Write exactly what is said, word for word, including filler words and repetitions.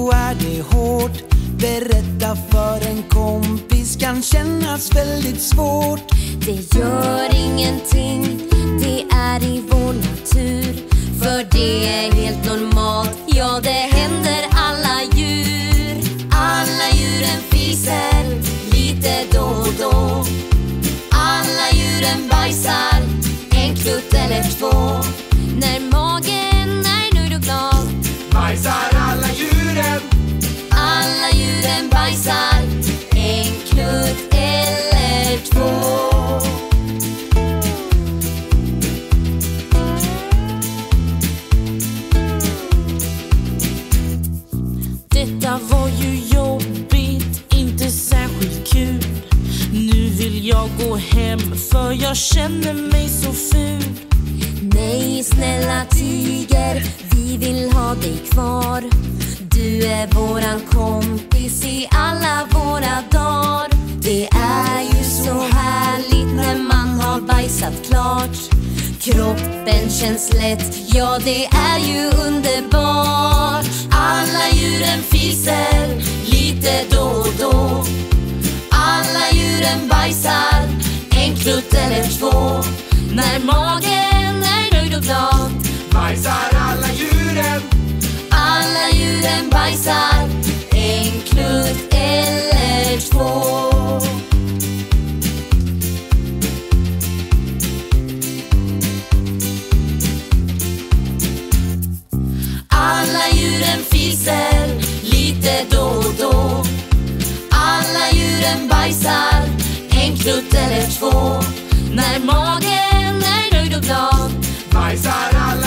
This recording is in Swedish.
då är det hårt. Berätta för en kompis kan kännas väldigt svårt. Det gör ingenting, det är i vår natur. För det är helt normalt, ja det händer alla djur. Alla djuren fiser lite då och då. Alla djuren bajsar en klutt eller två. När magen är nöjd och glad bajsar alla djuren. Alla djuren bajsar en klutt eller två. Detta var ju jobbigt, inte särskilt kul. Nu vill jag gå hem för jag känner mig så ful. Nej snälla tiger, vi vill ha dig kvar. Du är våran kompis i alla våra dagar. Det är ju så härligt när man har bajsat klart. Kroppen känns lätt, ja det är ju underbart. Alla djuren fiser lite då och då. Alla djuren bajsar en klutt eller två. När magen är nöjd och glad bajsar alla djuren. Alla djuren bajsar en klutt eller två. Alla djuren fiser lite då och då. Alla djuren bajsar en klutt eller två. När magen är nöjd och glad bajsar alla